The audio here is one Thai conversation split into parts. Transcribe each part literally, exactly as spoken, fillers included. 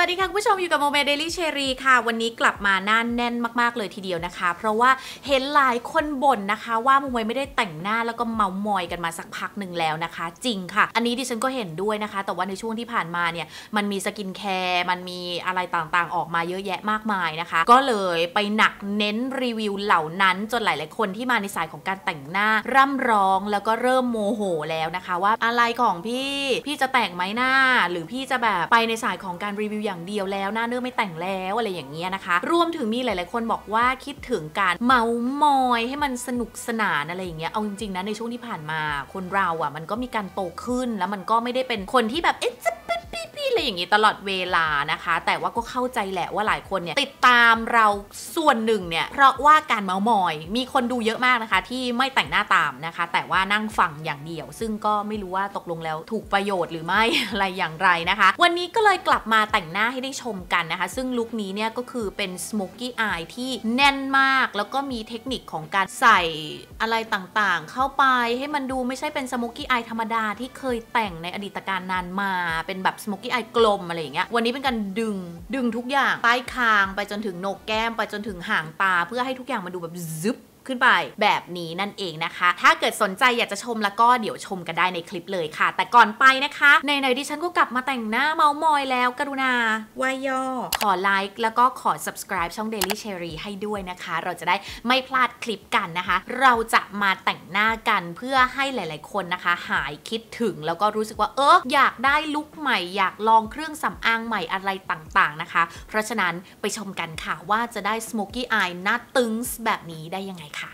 สดีค่ะคุณผู้ชมอยู่กับโมเมเดลี่เชอรี่ค่ะวันนี้กลับมาหน้าแน่นมากๆเลยทีเดียวนะคะเพราะว่าเห็นหลายคนบ่นนะคะว่าโมเมไม่ได้แต่งหน้าแล้วก็เมามอยกันมาสักพักหนึ่งแล้วนะคะจริงค่ะอันนี้ดิฉันก็เห็นด้วยนะคะแต่ว่าในช่วงที่ผ่านมาเนี่ยมันมีสกินแคร์มันมีอะไรต่างๆออกมาเยอะแยะมากมายนะคะก็เลยไปหนักเน้นรีวิวเหล่านั้นจนหลายๆคนที่มาในสายของการแต่งหน้าร่ำร้องแล้วก็เริ่มโมโหแล้วนะคะว่าอะไรของพี่พี่จะแต่งไหมหน้าหรือพี่จะแบบไปในสายของการรีวิวอย่างเดียวแล้วหน้าเนื้อไม่แต่งแล้วอะไรอย่างเงี้ยนะคะรวมถึงมีหลายๆคนบอกว่าคิดถึงการเมามอยให้มันสนุกสนานอะไรอย่างเงี้ยเอาจริงๆนะในช่วงที่ผ่านมาคนเราอ่ะมันก็มีการโตขึ้นแล้วมันก็ไม่ได้เป็นคนที่แบบเอ๊ะจะปิ๊บปิ๊บอะไรอย่างงี้ตลอดเวลานะคะแต่ว่าก็เข้าใจแหละว่าหลายคนเนี่ยติดตามเราส่วนหนึ่งเนี่ยเพราะว่าการเมามอยมีคนดูเยอะมากนะคะที่ไม่แต่งหน้าตามนะคะแต่ว่านั่งฟังอย่างเดียวซึ่งก็ไม่รู้ว่าตกลงแล้วถูกประโยชน์หรือไม่ อะไรอย่างไรนะคะวันนี้ก็เลยกลับมาแต่งหน้าให้ได้ชมกันนะคะซึ่งลุคนี้เนี่ยก็คือเป็น smoky eye ที่แน่นมากแล้วก็มีเทคนิคของการใส่อะไรต่างๆเข้าไปให้มันดูไม่ใช่เป็น smoky eye ธรรมดาที่เคยแต่งในอดีตการนานมาเป็นแบบ smoky eye กลมอะไรอย่างเงี้ยวันนี้เป็นการดึงดึงทุกอย่างใต้คางไปจนถึงโหนกแก้มไปจนถึงหางตาเพื่อให้ทุกอย่างมันดูแบบซึบขึ้นไปแบบนี้นั่นเองนะคะถ้าเกิดสนใจอยากจะชมแล้วก็เดี๋ยวชมกันได้ในคลิปเลยค่ะแต่ก่อนไปนะคะในไหนดิฉันก็กลับมาแต่งหน้าเมามอยแล้วกรุณาวายย่อขอไลค์แล้วก็ขอ subscribe ช่อง Daily Cherry ให้ด้วยนะคะเราจะได้ไม่พลาดคลิปกันนะคะเราจะมาแต่งหน้ากันเพื่อให้หลายๆคนนะคะหายคิดถึงแล้วก็รู้สึกว่าเอออยากได้ลุคใหม่อยากลองเครื่องสำอางใหม่อะไรต่างๆนะคะเพราะฉะนั้นไปชมกันค่ะว่าจะได้ smoky eye หน้าตึงแบบนี้ได้ยังไงค่ะ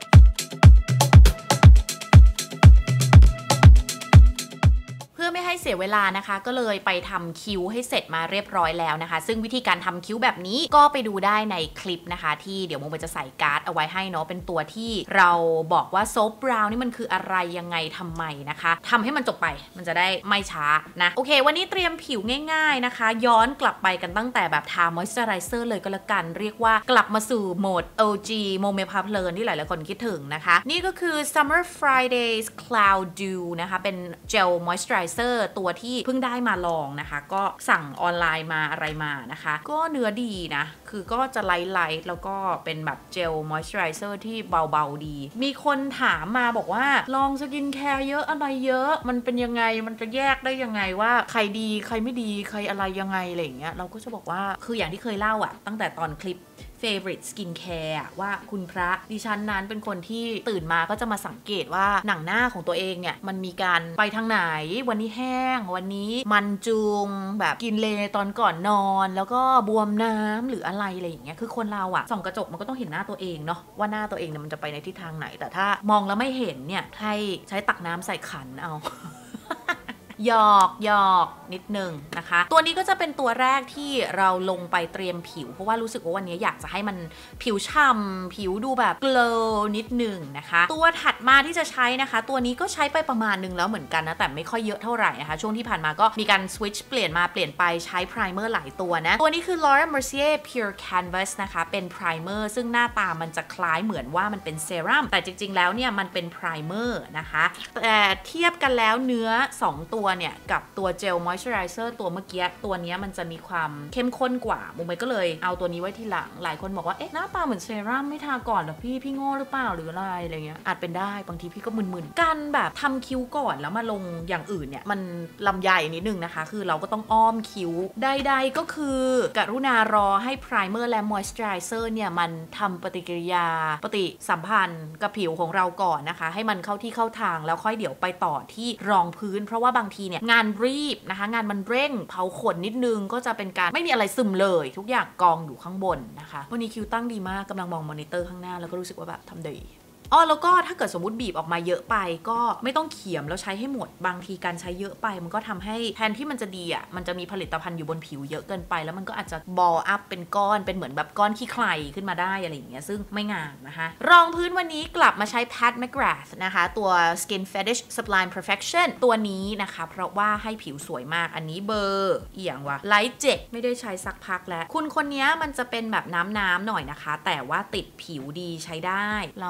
เพื่อไม่ให้เสียเวลานะคะก็เลยไปทำคิ้วให้เสร็จมาเรียบร้อยแล้วนะคะซึ่งวิธีการทำคิ้วแบบนี้ก็ไปดูได้ในคลิปนะคะที่เดี๋ยวโมจะใส่การ์ดเอาไว้ให้เนาะเป็นตัวที่เราบอกว่าโซฟบราวน์นี่มันคืออะไรยังไงทำไมนะคะทำให้มันจบไปมันจะได้ไม่ช้านะโอเควันนี้เตรียมผิวง่ายๆนะคะย้อนกลับไปกันตั้งแต่แบบทามอยส์เจอไรเซอร์เลยก็แล้วกันเรียกว่ากลับมาสู่โหมด โอ จี โมเมพาเพลินที่หลายๆคนคิดถึงนะคะนี่ก็คือ Summer Fridays Cloud Dew นะคะเป็นเจลมอยส์เจอไรเซอร์ตัวที่เพิ่งได้มาลองนะคะก็สั่งออนไลน์มาอะไรมานะคะก็เนื้อดีนะคือก็จะไลท์ๆแล้วก็เป็นแบบเจลมอยส์เจอไรเซอร์ที่เบาๆดีมีคนถามมาบอกว่าลองสกินแคร์เยอะอะไรเยอะมันเป็นยังไงมันจะแยกได้ยังไงว่าใครดีใครไม่ดีใครอะไรยังไงอะไรอย่างเงี้ยเราก็จะบอกว่าคืออย่างที่เคยเล่าอะตั้งแต่ตอนคลิปfavorite skincare ว่าคุณพระดิฉันนั้นเป็นคนที่ตื่นมาก็จะมาสังเกตว่าหนังหน้าของตัวเองเนี่ยมันมีการไปทางไหนวันนี้แห้งวันนี้มันจุงแบบกินเลตอนก่อนนอนแล้วก็บวมน้ำหรืออะไรอะไรอย่างเงี้ยคือคนเราอะส่องกระจกมันก็ต้องเห็นหน้าตัวเองเนาะว่าหน้าตัวเองเนี่ยมันจะไปในทิศทางไหนแต่ถ้ามองแล้วไม่เห็นเนี่ยให้ใช้ตักน้ำใส่ขันเอาหยอกหยอกนิดนึงนะคะตัวนี้ก็จะเป็นตัวแรกที่เราลงไปเตรียมผิวเพราะว่ารู้สึกว่าวันนี้อยากจะให้มันผิวฉ่ำผิวดูแบบเกลว์นิดนึงนะคะตัวถัดมาที่จะใช้นะคะตัวนี้ก็ใช้ไปประมาณนึงแล้วเหมือนกันนะแต่ไม่ค่อยเยอะเท่าไหร่นะคะช่วงที่ผ่านมาก็มีการสวิตช์เปลี่ยนมาเปลี่ยนไปใช้ไพรเมอร์หลายตัวนะตัวนี้คือ Laura Mercier Pure Canvas นะคะเป็นไพรเมอร์ซึ่งหน้าตามันจะคล้ายเหมือนว่ามันเป็นเซรั่มแต่จริงๆแล้วเนี่ยมันเป็นไพรเมอร์นะคะแต่เทียบกันแล้วเนื้อสองตัวเนี่ยกับตัวเจลมอยส์เจอไรเซอร์ตัวเมื่อกี้ตัวนี้มันจะมีความเข้มข้นกว่าโมเมก็เลยเอาตัวนี้ไว้ทีหลังหลายคนบอกว่าเอ๊ะหน้าตาเหมือนเซรั่มไม่ทาก่อนหรอพี่พี่โง่หรือเปล่าหรืออะไรอะไรเงี้ยอาจเป็นได้บางทีพี่ก็มึนๆการแบบทำคิ้วก่อนแล้วมาลงอย่างอื่นเนี่ยมันลำใหญ่นิดนึงนะคะคือเราก็ต้องอ้อมคิ้วใดๆก็คือกรุณารอให้ไพรเมอร์และมอยส์เจอไรเซอร์เนี่ยมันทำปฏิกิริยาปฏิสัมพันธ์กับผิวของเราก่อนนะคะให้มันเข้าที่เข้าทางแล้วค่อยเดี๋ยวไปต่อที่รองพื้นเพราะว่าบางทีเนี่ยงานรีบนะคะงานมันเร่งเผาขนนิดนึงก็จะเป็นการไม่มีอะไรซึมเลยทุกอย่างกองอยู่ข้างบนนะคะวันนี้คิวตั้งดีมากกำลังมองมอนิเตอร์ข้างหน้าแล้วก็รู้สึกว่าแบบทำดีอ๋อแล้วก็ถ้าเกิดสมมติบีบออกมาเยอะไปก็ไม่ต้องเขี่ยมแล้วใช้ให้หมดบางทีการใช้เยอะไปมันก็ทำให้แทนที่มันจะดีอ่ะมันจะมีผลิตภัณฑ์อยู่บนผิวเยอะเกินไปแล้วมันก็อาจจะบอลอัพเป็นก้อนเป็นเหมือนแบบก้อนขี้ใครขึ้นมาได้อะไรอย่างเงี้ยซึ่งไม่งามนะคะรองพื้นวันนี้กลับมาใช้ Pat McGrath นะคะตัว Skin Fetish Sublime Perfection ตัวนี้นะคะเพราะว่าให้ผิวสวยมากอันนี้เบอร์เอียงวะไลท์เจ็ดไม่ได้ใช้สักพักแล้วคุณคนนี้มันจะเป็นแบบน้ำๆหน่อยนะคะแต่ว่าติดผิวดีใช้ได้เราก็จะ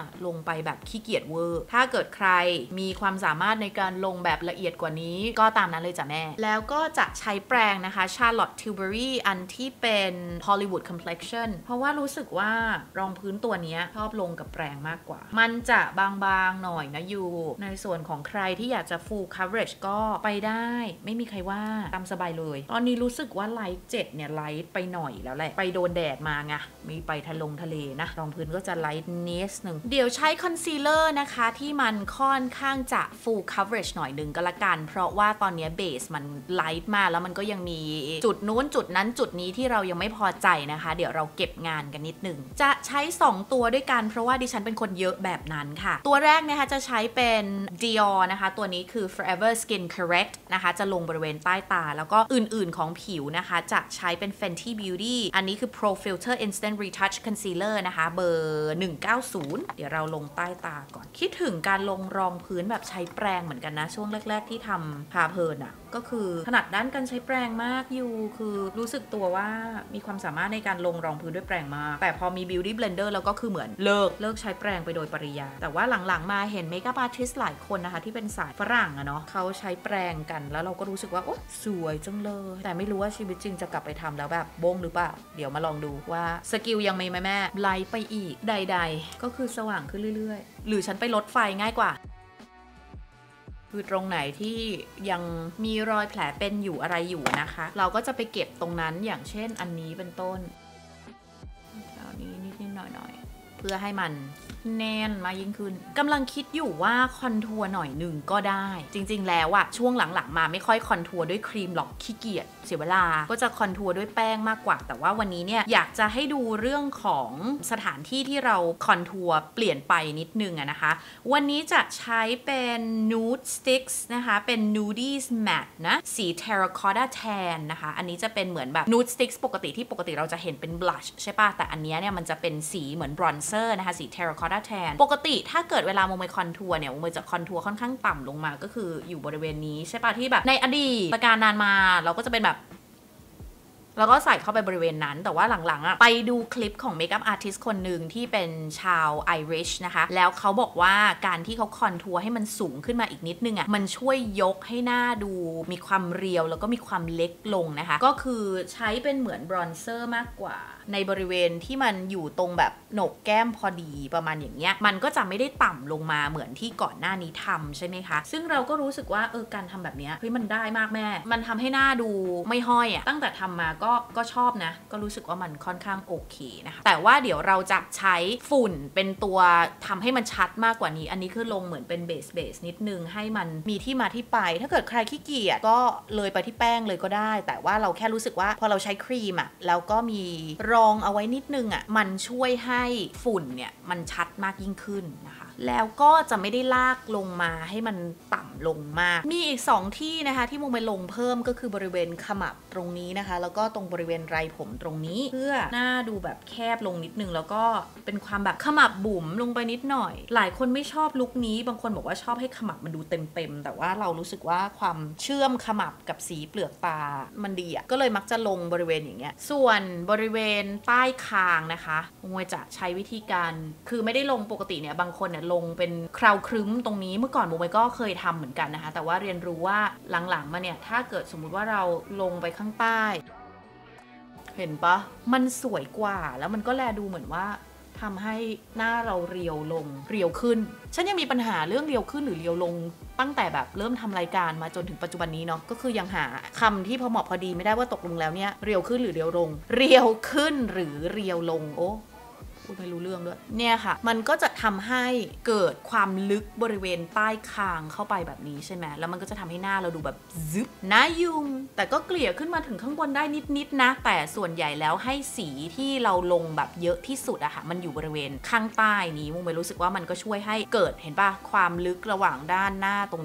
ลงไปแบบขี้เกียจเวอร์ถ้าเกิดใครมีความสามารถในการลงแบบละเอียดกว่านี้ก็ตามนั้นเลยจ้ะแม่แล้วก็จะใช้แปรงนะคะ Charlotte Tilbury อันที่เป็น Hollywood Complexion เพราะว่ารู้สึกว่ารองพื้นตัวนี้ชอบลงกับแปรงมากกว่ามันจะบางๆหน่อยนะยูในส่วนของใครที่อยากจะ full coverage ก็ไปได้ไม่มีใครว่าตามสบายเลยตอนนี้รู้สึกว่าไลท์เจ็ดเนี่ยไลท์ไปหน่อยแล้วแหละไปโดนแดดมาไงมีไปทะลงทะเลนะรองพื้นก็จะไลท์เนสหนึ่งเดี๋ยวใช้คอนซีลเลอร์นะคะที่มันค่อนข้างจะ full coverage หน่อยหนึ่งก็ละกันเพราะว่าตอนนี้เบสมันไลท์มากแล้วมันก็ยังมีจุดนู้นจุดนั้นจุดนี้ที่เรายังไม่พอใจนะคะเดี๋ยวเราเก็บงานกันนิดหนึ่งจะใช้สองตัวด้วยกันเพราะว่าดิฉันเป็นคนเยอะแบบนั้นค่ะตัวแรกนะคะจะใช้เป็น Dior นะคะตัวนี้คือ Forever Skin Correct นะคะจะลงบริเวณใต้ตาแล้วก็อื่นๆของผิวนะคะจะใช้เป็น Fenty Beauty อันนี้คือ Pro Filter Instant Retouch Concealer นะคะเบอร์หนึ่งเก้าศูนย์เดี๋ยวเราลงใต้ตาก่อนคิดถึงการลงรองพื้นแบบใช้แปรงเหมือนกันนะช่วงแรกๆที่ทำพาเพลินอะก็คือถนัดด้านการใช้แปรงมากอยู่คือรู้สึกตัวว่ามีความสามารถในการลงรองพื้นด้วยแปรงมากแต่พอมี Beauty Blender แล้วก็คือเหมือนเลิกเลิกใช้แปรงไปโดยปริยายแต่ว่าหลังๆมาเห็นเมคอัพอาร์ติสต์หลายคนนะคะที่เป็นสายฝรั่งอะเนาะเขาใช้แปรงกันแล้วเราก็รู้สึกว่าโอ๊ยสวยจังเลยแต่ไม่รู้ว่าชีวิตจริงจะกลับไปทำแล้วแบบบงหรือเปล่าเดี๋ยวมาลองดูว่าสกิลยังมีไหมแม่ไลท์ไปอีกใดๆก็คือสว่างขึ้นเรื่อยๆหรือฉันไปลดไฟง่ายกว่าคือตรงไหนที่ยังมีรอยแผลเป็นอยู่อะไรอยู่นะคะเราก็จะไปเก็บตรงนั้นอย่างเช่นอันนี้เป็นต้นแถวนี้นิดๆหน่อยๆเพื่อให้มันแน่นมายิ่งขึ้นกำลังคิดอยู่ว่าคอนทัวร์หน่อยหนึ่งก็ได้จริงๆแล้วอะช่วงหลังๆมาไม่ค่อยคอนทัวร์ด้วยครีมหรอกขี้เกียจเสียเวลาก็จะคอนทัวร์ด้วยแป้งมากกว่าแต่ว่าวันนี้เนี่ยอยากจะให้ดูเรื่องของสถานที่ที่เราคอนทัวร์เปลี่ยนไปนิดนึงอะนะคะวันนี้จะใช้เป็น nude sticks นะคะเป็น nudies matte นะสี terracotta tan นะคะอันนี้จะเป็นเหมือนแบบ nude sticks ปกติที่ปกติเราจะเห็นเป็น blush ใช่ป่ะแต่อันนี้เนี่ยมันจะเป็นสีเหมือน bronzer นะคะสี terracotta tan ปกติถ้าเกิดเวลาโมเมคอนทัวร์เนี่ยโมเมจะคอนทัวร์ค่อนข้างต่ำลงมาก็คืออยู่บริเวณนี้ใช่ป่ะที่แบบในอดีตการนานมาเราก็จะเป็นแบบแล้วก็ใส่เข้าไปบริเวณนั้นแต่ว่าหลังๆอะไปดูคลิปของเมคอัพอาร์ติสต์คนหนึ่งที่เป็นชาวไอริชนะคะแล้วเขาบอกว่าการที่เขาคอนทัวร์ให้มันสูงขึ้นมาอีกนิดนึงอะมันช่วยยกให้หน้าดูมีความเรียวแล้วก็มีความเล็กลงนะคะก็คือใช้เป็นเหมือนบรอนเซอร์มากกว่าในบริเวณที่มันอยู่ตรงแบบโหนกแก้มพอดีประมาณอย่างเงี้ยมันก็จะไม่ได้ต่ำลงมาเหมือนที่ก่อนหน้านี้ทำใช่ไหมคะซึ่งเราก็รู้สึกว่าเออการทำแบบนี้เฮ้ยมันได้มากแม่มันทำให้หน้าดูไม่ห้อยอะตั้งแต่ทำมาก็ก็ชอบนะก็รู้สึกว่ามันค่อนข้างโอเคนะคะแต่ว่าเดี๋ยวเราจะใช้ฝุ่นเป็นตัวทำให้มันชัดมากกว่านี้อันนี้คือลงเหมือนเป็นเบสเบสนิดนึงให้มันมีที่มาที่ไปถ้าเกิดใครขี้เกียจก็เลยไปที่แป้งเลยก็ได้แต่ว่าเราแค่รู้สึกว่าพอเราใช้ครีมอะแล้วก็มีรองเอาไว้นิดนึงอะมันช่วยให้ฝุ่นเนี่ยมันชัดมากยิ่งขึ้นนะคะแล้วก็จะไม่ได้ลากลงมาให้มันต่ำลงมากมีอีกสองที่นะคะที่โมไปลงเพิ่มก็คือบริเวณขมับตรงนี้นะคะแล้วก็ตรงบริเวณไรผมตรงนี้เพื่อหน้าดูแบบแคบลงนิดนึงแล้วก็เป็นความแบบขมับบุ๋มลงไปนิดหน่อยหลายคนไม่ชอบลุคนี้บางคนบอกว่าชอบให้ขมับมันดูเต็มๆแต่ว่าเรารู้สึกว่าความเชื่อมขมับกับสีเปลือกตามันดีอ่ะก็เลยมักจะลงบริเวณอย่างเงี้ยส่วนบริเวณใต้คางนะคะโมจะใช้วิธีการคือไม่ได้ลงปกติเนี่ยบางคนเนี่ยลงเป็นคราวครึ้มตรงนี้เมื่อก่อนโมก็เคยทำเหมือนกันนะคะแต่ว่าเรียนรู้ว่าหลังๆมาเนี่ยถ้าเกิดสมมุติว่าเราลงไปข้างใต้เห็นปะมันสวยกว่าแล้วมันก็แลดูเหมือนว่าทำให้หน้าเราเรียวลงเรียวขึ้นฉันยังมีปัญหาเรื่องเรียวขึ้นหรือเรียวลงตั้งแต่แบบเริ่มทำรายการมาจนถึงปัจจุบันนี้เนาะก็คือยังหาคำที่พอเหมาะพอดีไม่ได้ว่าตกลงแล้วเนี่ยเรียวขึ้นหรือเรียวลงเรียวขึ้นหรือเรียวลงโอ้ไม่รู้เรื่องด้วยเนี่ยค่ะมันก็จะทำให้เกิดความลึกบริเวณใต้คางเข้าไปแบบนี้ใช่ไหมแล้วมันก็จะทำให้หน้าเราดูแบบซึบน่ายุงแต่ก็เกลี่ยขึ้นมาถึงข้างบนได้นิดๆนะแต่ส่วนใหญ่แล้วให้สีที่เราลงแบบเยอะที่สุดอะค่ะมันอยู่บริเวณข้างใต้นี้มุ้งไม่รู้สึกว่ามันก็ช่วยให้เกิดเห็นป่ะความลึกระหว่างด้านหน้าตรงนี้กับ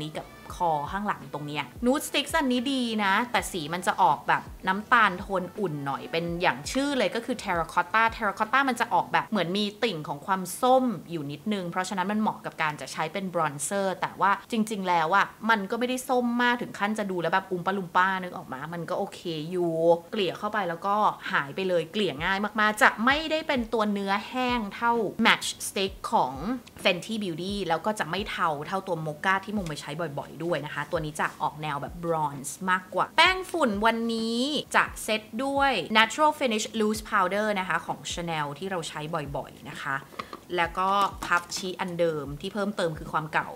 คอข้างหลังตรงเนี้ยนูดสติ๊กอันนี้ดีนะแต่สีมันจะออกแบบน้ำตาลโทนอุ่นหน่อยเป็นอย่างชื่อเลยก็คือเทราคอตตาเทราคอตตามันจะออกแบบเหมือนมีติ่งของความส้มอยู่นิดนึงเพราะฉะนั้นมันเหมาะกับการจะใช้เป็นบรอนเซอร์แต่ว่าจริงๆแล้วอะมันก็ไม่ได้ส้มมากถึงขั้นจะดูแล้วแบบอุ้มปะลุมป้านึกออกมามันก็โอเคอยู่เกลี่ยเข้าไปแล้วก็หายไปเลยเกลี่ยง่ายมากๆจะไม่ได้เป็นตัวเนื้อแห้งเท่า Match Stick ของ Fenty Beauty แล้วก็จะไม่เทาเท่าตัวโมกาที่มุมไปใช้บ่อยๆด้วยนะคะตัวนี้จะออกแนวแบบบรอนซ์มากกว่าแป้งฝุ่นวันนี้จะเซตด้วย Natural Finish Loose Powder นะคะของ Chanel ที่เราใช้บ่อยๆนะคะแล้วก็พับชีอันเดิมที่เพิ่มเติมคือความเก่า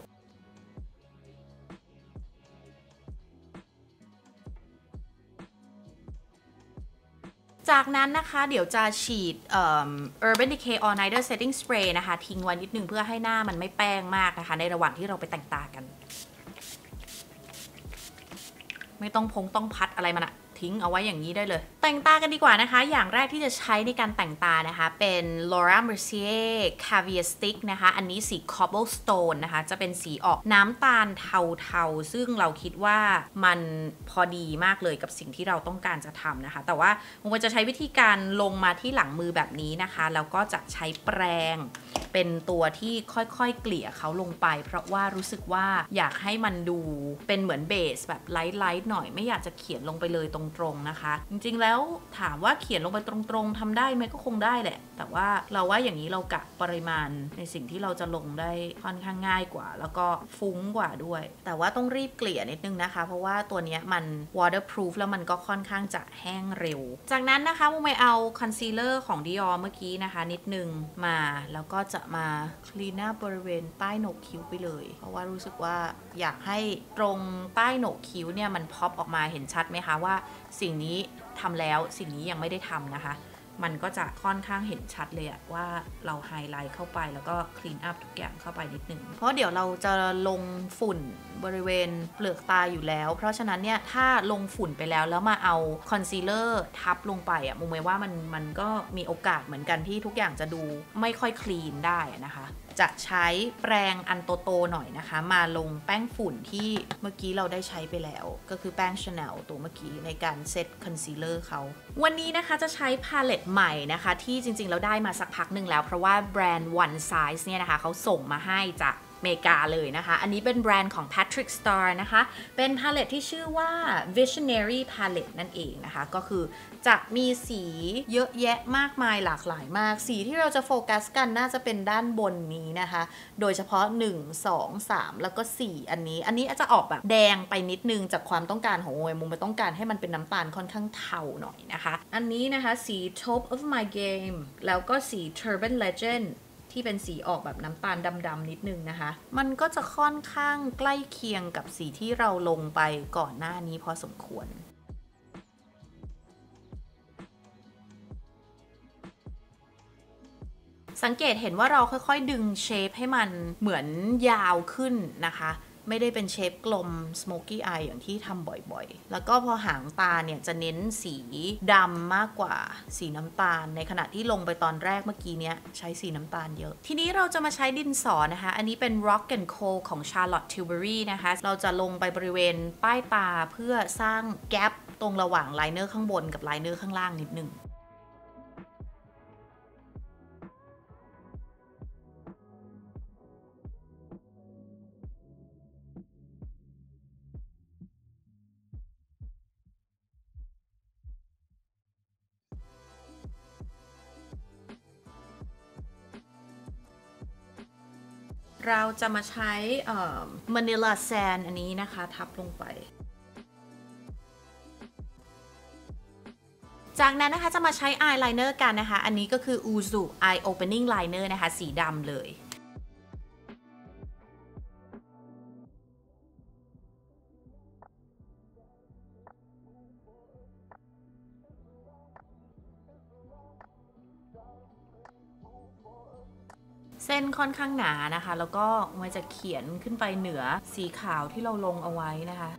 จากนั้นนะคะเดี๋ยวจะฉีด Urban Decay All Nighter Setting Spray นะคะทิ้งไว้นิดนึงเพื่อให้หน้ามันไม่แป้งมากนะคะในระหว่างที่เราไปแต่งตากันไม่ต้องพงต้องพัดอะไรมันอะทิ้งเอาไว้อย่างนี้ได้เลยแต่งตากันดีกว่านะคะอย่างแรกที่จะใช้ในการแต่งตานะคะเป็น Laura Mercier Caviar Stick นะคะอันนี้สี Cobblestone นะคะจะเป็นสีออกน้ำตาลเทาๆซึ่งเราคิดว่ามันพอดีมากเลยกับสิ่งที่เราต้องการจะทำนะคะแต่ว่าผมจะใช้วิธีการลงมาที่หลังมือแบบนี้นะคะแล้วก็จะใช้แปรงเป็นตัวที่ค่อยๆเกลี่ยเขาลงไปเพราะว่ารู้สึกว่าอยากให้มันดูเป็นเหมือนเบสแบบไลท์ๆหน่อยไม่อยากจะเขียนลงไปเลยตรงๆนะคะจริงๆแล้วถามว่าเขียนลงไปตรงๆทำได้ไหมก็คงได้แหละแต่ว่าเราว่าอย่างนี้เรากะปริมาณในสิ่งที่เราจะลงได้ค่อนข้างง่ายกว่าแล้วก็ฟุ้งกว่าด้วยแต่ว่าต้องรีบเกลี่ยนิดนึงนะคะเพราะว่าตัวนี้มัน waterproof แล้วมันก็ค่อนข้างจะแห้งเร็วจากนั้นนะคะมุมไปเอาคอนซีลเลอร์ของ Dior เมื่อกี้นะคะนิดนึงมาแล้วก็จะมาคลีนหน้าบริเวณใต้โหนกคิ้วไปเลยเพราะว่ารู้สึกว่าอยากให้ตรงใต้โหนกคิ้วเนี่ยมันพ็อปออกมาเห็นชัดไหมคะว่าสิ่งนี้ทำแล้วสิ่งนี้ยังไม่ได้ทำนะคะมันก็จะค่อนข้างเห็นชัดเลยอะว่าเราไฮไลท์เข้าไปแล้วก็คลีนอัพทุกอย่างเข้าไปนิดนึงเพราะเดี๋ยวเราจะลงฝุ่นบริเวณเปลือกตาอยู่แล้วเพราะฉะนั้นเนี่ยถ้าลงฝุ่นไปแล้วแล้วมาเอาคอนซีลเลอร์ทับลงไปอะมุมมองว่ามันมันก็มีโอกาสเหมือนกันที่ทุกอย่างจะดูไม่ค่อยคลีนได้นะคะจะใช้แปรงอันโตๆหน่อยนะคะมาลงแป้งฝุ่นที่เมื่อกี้เราได้ใช้ไปแล้วก็คือแป้ง Chanel ตัวเมื่อกี้ในการเซตคอนซีลเลอร์เขาวันนี้นะคะจะใช้พาเลตใหม่นะคะที่จริงๆเราได้มาสักพักหนึ่งแล้วเพราะว่าแบรนด์ One Size เนี่ยนะคะเขาส่งมาให้จากอเมริกาเลยนะคะอันนี้เป็นแบรนด์ของ Patrick Star นะคะเป็นพาเลตที่ชื่อว่า Visionary Palette นั่นเองนะคะก็คือจะมีสีเยอะแยะมากมายหลากหลายมากสีที่เราจะโฟกัสกันน่าจะเป็นด้านบนนี้นะคะโดยเฉพาะหนึ่ง สอง สามแล้วก็สี่อันนี้อันนี้อาจจะออกแบบแดงไปนิดนึงจากความต้องการของโมมุมมันต้องการให้มันเป็นน้ำตาลค่อนข้างเทาหน่อยนะคะอันนี้นะคะสี Top of My Game แล้วก็สี Turban Legendที่เป็นสีออกแบบน้ำตาลดำๆนิดนึงนะคะมันก็จะค่อนข้างใกล้เคียงกับสีที่เราลงไปก่อนหน้านี้พอสมควรสังเกตเห็นว่าเราค่อยๆดึงเชฟให้มันเหมือนยาวขึ้นนะคะไม่ได้เป็นเชฟกลม smoky eye อย่างที่ทำบ่อยๆแล้วก็พอหางตาเนี่ยจะเน้นสีดำมากกว่าสีน้ำตาลในขณะที่ลงไปตอนแรกเมื่อกี้เนี้ยใช้สีน้ำตาลเยอะทีนี้เราจะมาใช้ดินสอนะคะอันนี้เป็น Rock and Coal ของ Charlotte Tilbury นะคะเราจะลงไปบริเวณใต้ตาเพื่อสร้างแกปตรงระหว่างไลเนอร์ข้างบนกับไลเนอร์ข้างล่างนิดนึงเราจะมาใช้มานิลาแซนอันนี้นะคะทับลงไปจากนั้นนะคะจะมาใช้อายไลเนอร์กันนะคะอันนี้ก็คือ Uzu Eye Opening Liner นะคะสีดำเลยเส้นค่อนข้างหนานะคะแล้วก็มันจะเขียนขึ้นไปเหนือสีขาวที่เราลงเอาไว้นะคะ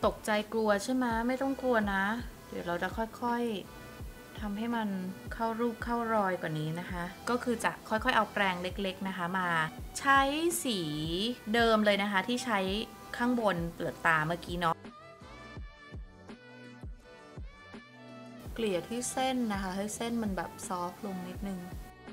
ตกใจกลัวใช่ไหมไม่ต้องกลัวนะเดี๋ยวเราจะค่อยๆทำให้มันเข้ารูปเข้ารอยกว่านี้นะคะก็คือจะค่อยๆเอาแปรงเล็กๆนะคะมาใช้สีเดิมเลยนะคะที่ใช้ข้างบนเปลือกตาเมื่อกี้เนาะเกลี่ยที่เส้นนะคะให้เส้นมันแบบซอฟต์ลงนิดนึง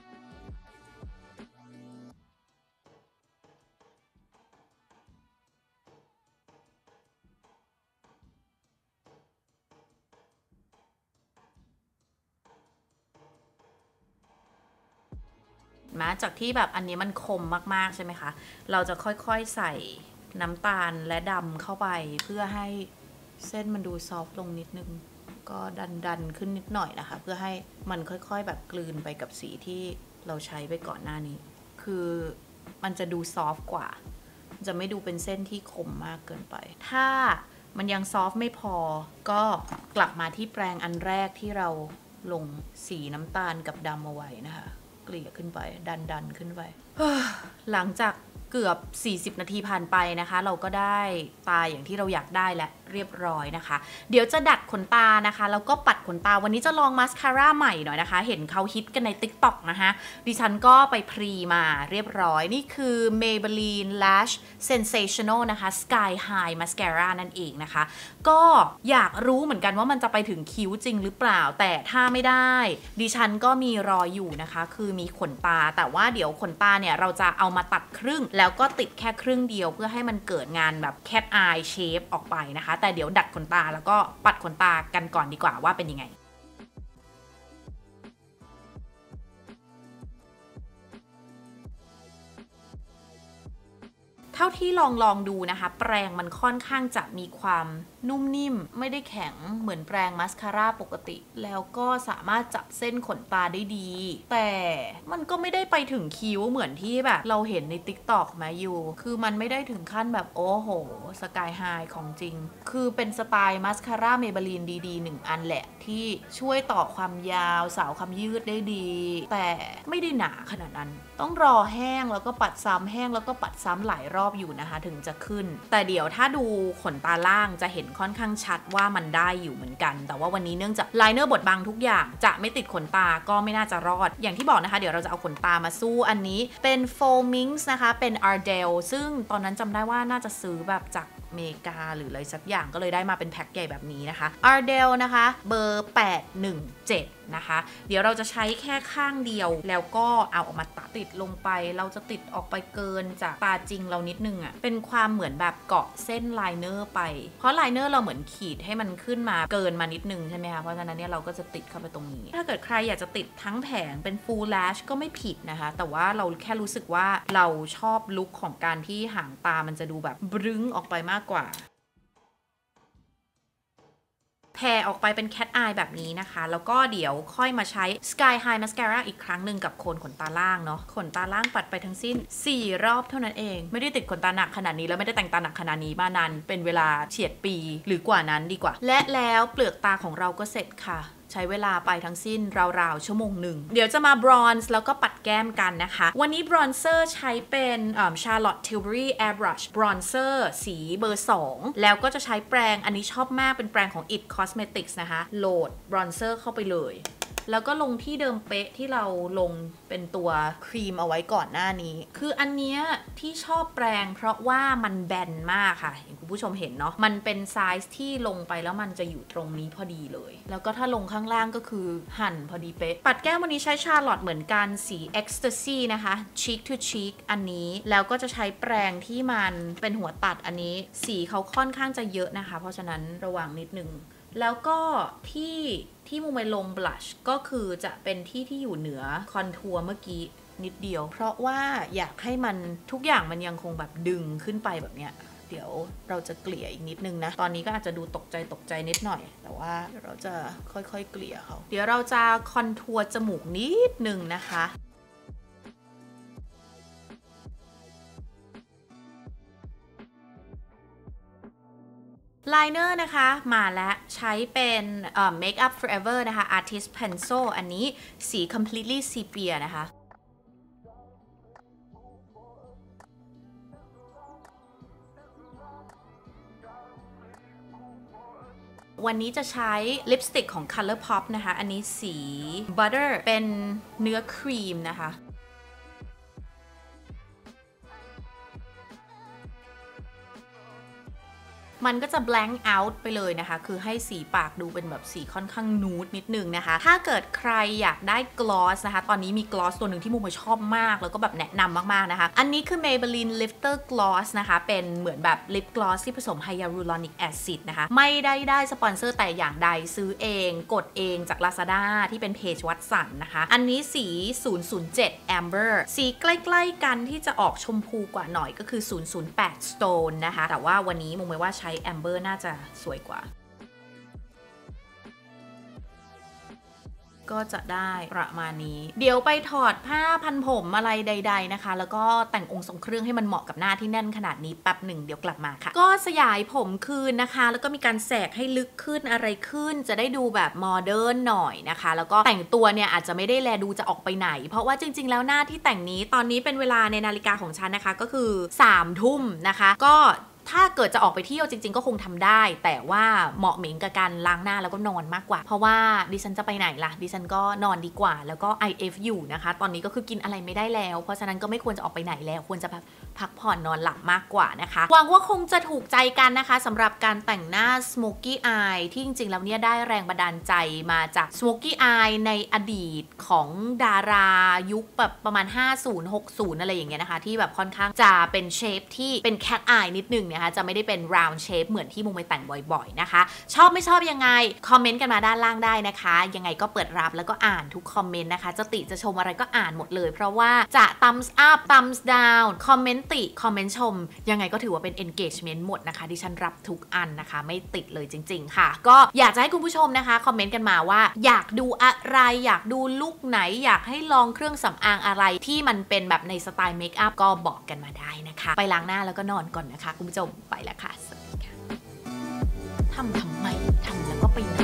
มาจากที่แบบอันนี้มันคมมากๆใช่ไหมคะเราจะค่อยๆใส่น้ำตาลและดำเข้าไปเพื่อให้เส้นมันดูซอฟต์ลงนิดนึงก็ดันๆขึ้นนิดหน่อยนะคะเพื่อให้มันค่อยๆแบบกลืนไปกับสีที่เราใช้ไปก่อนหน้านี้คือมันจะดูซอฟต์กว่าจะไม่ดูเป็นเส้นที่คมมากเกินไปถ้ามันยังซอฟต์ไม่พอก็กลับมาที่แปรงอันแรกที่เราลงสีน้ำตาลกับดำเอาไว้นะคะเกลี่ยขึ้นไปดันๆขึ้นไปหลังจากเกือบสี่สิบนาทีผ่านไปนะคะเราก็ได้ตาอย่างที่เราอยากได้และเรียบร้อยนะคะเดี๋ยวจะดัดขนตานะคะแล้วก็ปัดขนตาวันนี้จะลองมาสคาร่าใหม่หน่อยนะคะเห็นเขาฮิตกันใน ติ๊กต็อก นะคะดิฉันก็ไปพรีมาเรียบร้อยนี่คือ Maybelline Lash Sensational นะคะ Sky High Mascara นั่นเองนะคะก็อยากรู้เหมือนกันว่ามันจะไปถึงคิ้วจริงหรือเปล่าแต่ถ้าไม่ได้ดิฉันก็มีรอยอยู่นะคะคือมีขนตาแต่ว่าเดี๋ยวขนตาเนี่ยเราจะเอามาตัดครึ่งแล้วก็ติดแค่ครึ่งเดียวเพื่อให้มันเกิดงานแบบ cat eye shape ออกไปนะคะแต่เดี๋ยวดัดขนตาแล้วก็ปัดขนตากันก่อนดีกว่าว่าเป็นยังไงเท่าที่ลองลองดูนะคะแปรงมันค่อนข้างจะมีความนุ่มนิ่มไม่ได้แข็งเหมือนแปรงมัสคาร่าปกติแล้วก็สามารถจับเส้นขนตาได้ดีแต่มันก็ไม่ได้ไปถึงคิ้วเหมือนที่แบบเราเห็นใน ติ๊กต็อก มาอยู่คือมันไม่ได้ถึงขั้นแบบโอ้โหสกายไฮของจริงคือเป็นสไตล์มัสคาร่าเมเบลีนดีๆหนึ่งอันแหละที่ช่วยต่อความยาวสาวความยืดได้ดีแต่ไม่ได้หนาขนาดนั้นต้องรอแห้งแล้วก็ปัดซ้ำแห้งแล้วก็ปัดซ้ำหลายรอบอยู่นะคะถึงจะขึ้นแต่เดี๋ยวถ้าดูขนตาล่างจะเห็นค่อนข้างชัดว่ามันได้อยู่เหมือนกันแต่ว่าวันนี้เนื่องจากไลเนอร์บดบังทุกอย่างจะไม่ติดขนตาก็ไม่น่าจะรอดอย่างที่บอกนะคะเดี๋ยวเราจะเอาขนตามาสู้อันนี้เป็น Foamings นะคะเป็น Ardell ซึ่งตอนนั้นจำได้ว่าน่าจะซื้อแบบจากอเมริกาหรืออะไรสักอย่างก็เลยได้มาเป็นแพ็คใหญ่แบบนี้นะคะ Ardell นะคะเบอร์แปดหนึ่งเจ็ดนะคะเดี๋ยวเราจะใช้แค่ข้างเดียวแล้วก็เอาออกมาตัดติดลงไปเราจะติดออกไปเกินจากตาจริงเรานิดนึงอะ่ะเป็นความเหมือนแบบเกาะเส้นไลเนอร์ไปเพราะไลเนอร์เราเหมือนขีดให้มันขึ้นมาเกินมานิดนึงใช่ไหมคะเพราะฉะนั้นเนี่ยเราก็จะติดเข้าไปตรงนี้ถ้าเกิดใครอยากจะติดทั้งแผงเป็น full lash ก็ไม่ผิดนะคะแต่ว่าเราแค่รู้สึกว่าเราชอบลุคของการที่หางตามันจะดูแบบบรึ้งออกไปมากกว่าแผ่ออกไปเป็น cat eye แบบนี้นะคะแล้วก็เดี๋ยวค่อยมาใช้ sky high mascara อีกครั้งหนึ่งกับโคนขนตาล่างเนาะขนตาล่างปัดไปทั้งสิ้นสี่รอบเท่านั้นเองไม่ได้ติดขนตาหนักขนาดนี้แล้วไม่ได้แต่งตาหนักขนาดนี้มานานเป็นเวลาเฉียดปีหรือกว่านั้นดีกว่าและแล้วเปลือกตาของเราก็เสร็จค่ะใช้เวลาไปทั้งสิ้นราวๆชั่วโมงหนึ่งเดี๋ยวจะมาบรอนซ์แล้วก็ปัดแก้มกันนะคะวันนี้บรอนเซอร์ใช้เป็น Charlotte Tilbury Airbrush Bronzer สีเบอร์สองแล้วก็จะใช้แปรงอันนี้ชอบมากเป็นแปรงของ It Cosmetics นะคะโหลดบรอนเซอร์เข้าไปเลยแล้วก็ลงที่เดิมเป๊ะที่เราลงเป็นตัวครีมเอาไว้ก่อนหน้านี้คืออันเนี้ยที่ชอบแปรงเพราะว่ามันแบนมากค่ะอย่างคุณผู้ชมเห็นเนาะมันเป็นไซส์ที่ลงไปแล้วมันจะอยู่ตรงนี้พอดีเลยแล้วก็ถ้าลงข้างล่างก็คือหั่นพอดีเป๊ะปัดแก้มวันนี้ใช้ชาร์ลอตเหมือนกันสี Ecstasy นะคะ Cheek to Cheek อันนี้แล้วก็จะใช้แปรงที่มันเป็นหัวตัดอันนี้สีเขาค่อนข้างจะเยอะนะคะเพราะฉะนั้นระวังนิดนึงแล้วก็ที่ที่มุมไปลงบลัชก็คือจะเป็นที่ที่อยู่เหนือคอนทัวร์เมื่อกี้นิดเดียวเพราะว่าอยากให้มันทุกอย่างมันยังคงแบบดึงขึ้นไปแบบเนี้ยเดี๋ยวเราจะเกลี่ยอีกนิดนึงนะตอนนี้ก็อาจจะดูตกใจตกใจนิดหน่อยแต่ว่าเราจะค่อยๆเกลี่ยเขาเดี๋ยวเราจะคอนทัวร์จมูกนิดนึงนะคะไลเนอร์นะคะมาแล้วใช้เป็น Make Up Forever นะคะ Artist Pencil อันนี้สี completely sepia นะคะวันนี้จะใช้ลิปสติกของ ColourPop นะคะอันนี้สี Butter เป็นเนื้อครีมนะคะมันก็จะ blank out ไปเลยนะคะคือให้สีปากดูเป็นแบบสีค่อนข้างนูดนิดนึงนะคะถ้าเกิดใครอยากได้ gloss นะคะตอนนี้มี gloss ตัวหนึ่งที่มุมชอบมากแล้วก็แบบแนะนำมากๆนะคะอันนี้คือ Maybelline Lifter Gloss นะคะเป็นเหมือนแบบ lip gloss ที่ผสม hyaluronic acid นะคะไม่ได้ได้สปอนเซอร์แต่อย่างใดซื้อเองกดเองจาก Lazada ที่เป็นเพจวัตสันนะคะอันนี้สี ศูนย์ ศูนย์ เจ็ด Amber สีใกล้ๆกันที่จะออกชมพูกว่าหน่อยก็คือ ศูนย์ ศูนย์ แปด Stone นะคะแต่ว่าวันนี้มุมไม่ว่าใช้แอมเบอร์น่าจะสวยกว่าก็จะได้ประมาณนี้เดี๋ยวไปถอดผ้าพันผมอะไรใดๆนะคะแล้วก็แต่งองค์ทรงเครื่องให้มันเหมาะกับหน้าที่แน่นขนาดนี้แป๊บหนึ่งเดี๋ยวกลับมาค่ะก็สยายผมคืนนะคะแล้วก็มีการแสกให้ลึกขึ้นอะไรขึ้นจะได้ดูแบบโมเดิร์นหน่อยนะคะแล้วก็แต่งตัวเนี่ยอาจจะไม่ได้แลดูจะออกไปไหนเพราะว่าจริงๆแล้วหน้าที่แต่งนี้ตอนนี้เป็นเวลาในนาฬิกาของฉันนะคะก็คือสามทุ่มนะคะก็ถ้าเกิดจะออกไปเที่ยวจริงๆก็คงทำได้แต่ว่าเหมาะเหม็งกับการล้างหน้าแล้วก็นอนมากกว่าเพราะว่าดิฉันจะไปไหนล่ะดิฉันก็นอนดีกว่าแล้วก็ ไอ เอฟ อยู่นะคะตอนนี้ก็คือกินอะไรไม่ได้แล้วเพราะฉะนั้นก็ไม่ควรจะออกไปไหนแล้วควรจะแบบพักผ่อนนอนหลับมากกว่านะคะหวังว่าคงจะถูกใจกันนะคะสำหรับการแต่งหน้า Smoky Eye ที่จริงๆแล้วเนี่ยได้แรงบันดาลใจมาจาก Smoky Eye ในอดีตของดารายุคแบบประมาณห้าสิบ หกสิบอะไรอย่างเงี้ยนะคะที่แบบค่อนข้างจะเป็นเชฟที่เป็น cat eye นิดนึงนะคะจะไม่ได้เป็น round shape เหมือนที่มุมไปแต่งบ่อยๆนะคะชอบไม่ชอบยังไงคอมเมนต์กันมาด้านล่างได้นะคะยังไงก็เปิดรับแล้วก็อ่านทุกคอมเมนต์นะคะจะติจะชมอะไรก็อ่านหมดเลยเพราะว่าจะ thumbs up thumbs down คอมเมนต์ติคอมเมนต์ชมยังไงก็ถือว่าเป็น engagement หมดนะคะดิฉันรับทุกอันนะคะไม่ติดเลยจริงๆค่ะก็อยากจะให้คุณผู้ชมนะคะคอมเมนต์กันมาว่าอยากดูอะไรอยากดูลุคไหนอยากให้ลองเครื่องสำอางอะไรที่มันเป็นแบบในสไตล์เมคอัพก็บอกกันมาได้นะคะไปล้างหน้าแล้วก็นอนก่อนนะคะคุณผู้ชมไปแล้วค่ะสวัสดีค่ะทำทำไมทำแล้วก็ไป